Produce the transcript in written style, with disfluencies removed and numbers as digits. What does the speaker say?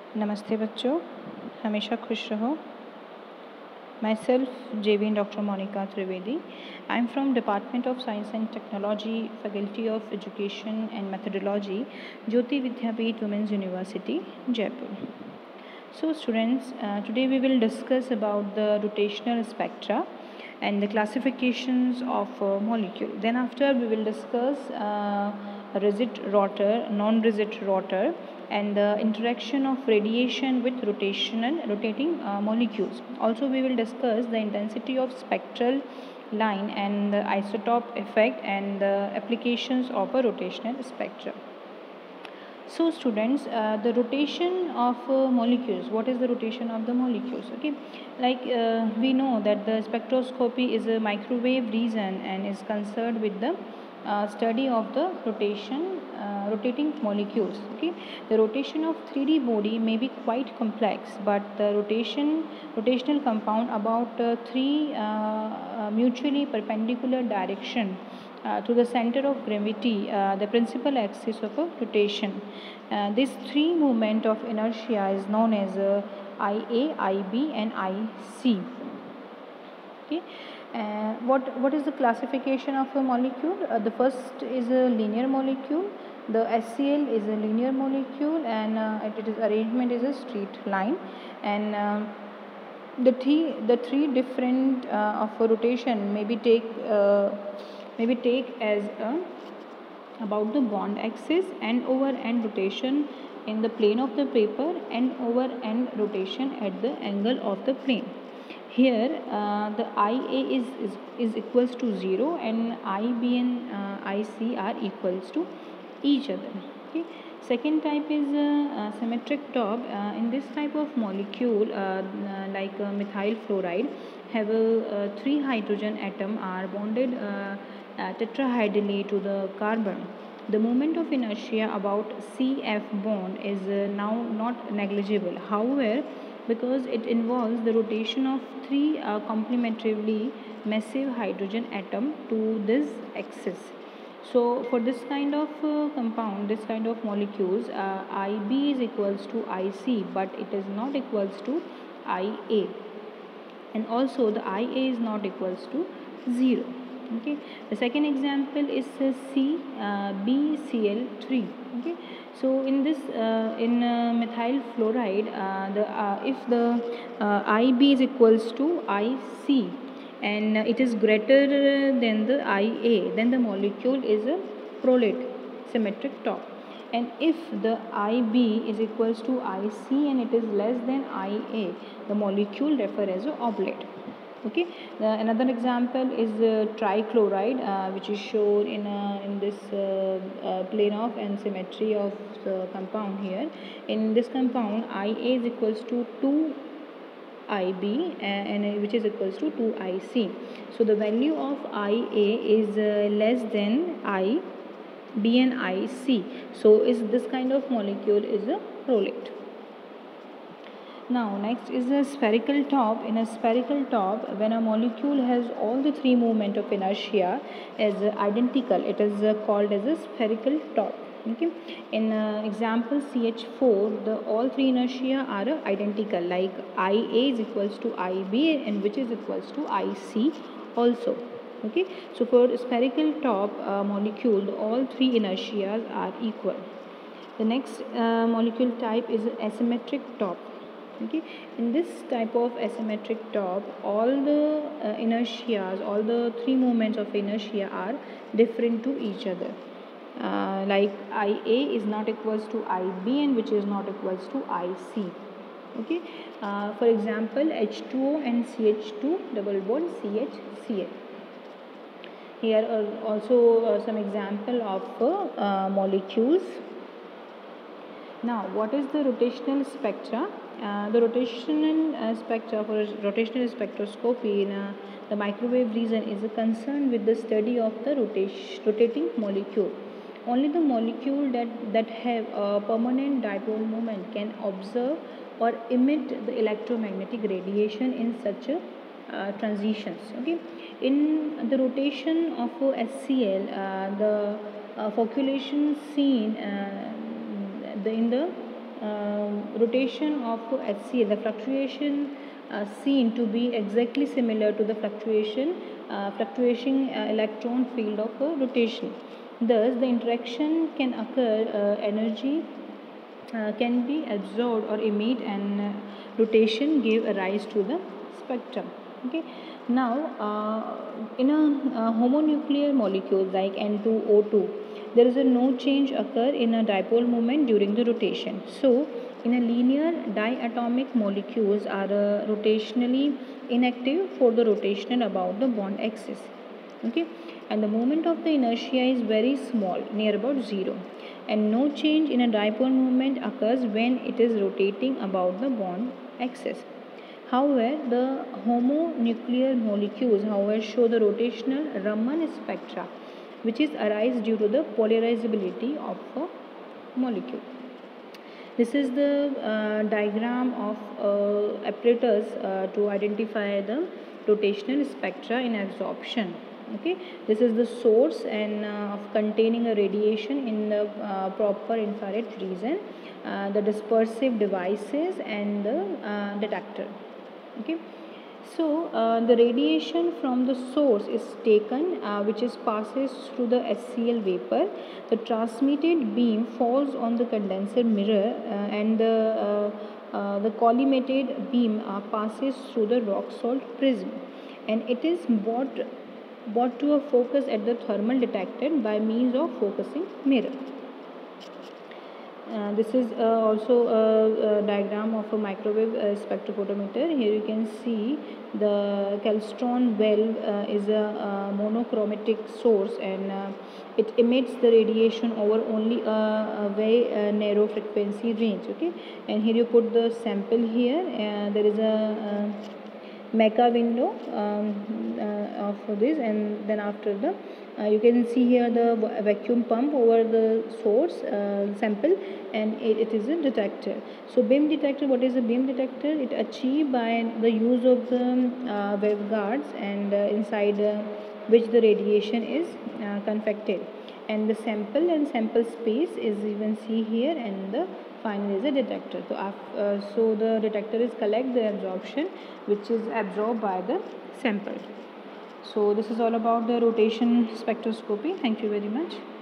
नमस्ते बच्चों, हमेशा खुश रहो। Myself, JB Dr. Monica Trivedi. I am from Department of Science and Technology, Faculty of Education and Methodology, Jyoti Vidyapeeth Women's University, Jaipur. So students, today we will discuss about the rotational spectra and the classifications of molecule. Then after we will discuss rigid rotor, non-rigid rotor, and the interaction of radiation with rotating molecules. Also we will discuss the intensity of spectral line and the isotope effect and the applications of a rotational spectra. So students, the rotation of molecules. What is the rotation of the molecules? Okay, like we know that the spectroscopy is a microwave region and is concerned with the study of the rotating molecules. Okay, the rotation of 3D body may be quite complex, but the rotational compound about three mutually perpendicular direction to the center of gravity, the principal axis of a rotation. This three movement of inertia is known as IA, IB and IC. Okay. What is the classification of a molecule? The first is a linear molecule. The HCl is a linear molecule, and its arrangement is a straight line. And the three different of a rotation may be take as about the bond axis, end over end rotation in the plane of the paper, end over end rotation at the angle of the plane. Here the IA is equals to 0 and IB and IC are equals to each other. Okay. Second type is symmetric top. In this type of molecule, like methyl fluoride, have three hydrogen atom are bonded tetrahedrally to the carbon. The moment of inertia about CF bond is now not negligible. However, because it involves the rotation of three complementarily massive hydrogen atom to this axis. So for this kind of compound, this kind of molecules, IB is equals to IC, but it is not equals to IA, and also the IA is not equals to 0. Okay, the second example is CBCl3. Okay, so in this methyl fluoride, if the IB is equals to IC and it is greater than the IA, then the molecule is a prolate symmetric top. And if the IB is equals to IC and it is less than IA, the molecule refer as a oblate. Okay, another example is trichloride, which is shown in this plane of and symmetry of the compound here. In this compound, IA is equals to 2 IB and which is equals to 2 IC. So the value of IA is less than IB and IC. So is this kind of molecule is a prolate. Now next is a spherical top. In a spherical top, when a molecule has all the three movement of inertia is identical, it is called as a spherical top. Okay. In example CH4, the all three inertia are identical, like IA is equals to IB and which is equals to IC also. Okay. So for spherical top molecule, all three inertias are equal. The next molecule type is asymmetric top. Okay, in this type of asymmetric top, all the inertias, all the three moments of inertia are different to each other. Like IA is not equals to IB and which is not equals to IC. Okay, for example H2O and CH2 double bond CHCl. Here are also some example of molecules. Now, what is the rotational spectra? The rotational spectra for rotational spectroscopy in the microwave region is concerned with the study of the rotating molecule. Only the molecule that have a permanent dipole moment can observe or emit the electromagnetic radiation in such transitions. Okay, in the rotation of HCl, the flocculation seen in the rotation of HCl, the fluctuation seen to be exactly similar to the fluctuating electron field of rotation. Thus, the interaction can occur, energy can be absorbed or emitted, and rotation gave a rise to the spectrum. Okay. Now, in a homonuclear molecule like N2O2, there is a no change occur in a dipole moment during the rotation. So, in a linear diatomic molecules are rotationally inactive for the rotation about the bond axis. Okay, and the moment of the inertia is very small, near about 0, and no change in a dipole moment occurs when it is rotating about the bond axis. However, the homonuclear molecules, however, show the rotational Raman spectra, which is arise due to the polarizability of a molecule. This is the diagram of apparatus to identify the rotational spectra in absorption. Okay, this is the source and of containing a radiation in the proper infrared region, the dispersive devices, and the detector. Okay, so the radiation from the source is taken, which is passes through the HCl vapor. The transmitted beam falls on the condenser mirror, and the collimated beam passes through the rock salt prism, and it is brought to a focus at the thermal detector by means of focusing mirror. This is also a diagram of a microwave spectrophotometer. Here you can see the Klystron valve is a monochromatic source, and it emits the radiation over only a very narrow frequency range. Okay, and here you put the sample here. There is a mecha window of this, and then after the you can see here the vacuum pump over the source sample, and it is a detector. So beam detector, what is a beam detector? It achieved by the use of the waveguides, and inside which the radiation is convected, and the sample and sample space is, you can see here, and the final is a detector. So the detector is collect the absorption which is absorbed by the sample. So this is all about the rotation spectroscopy. Thank you very much.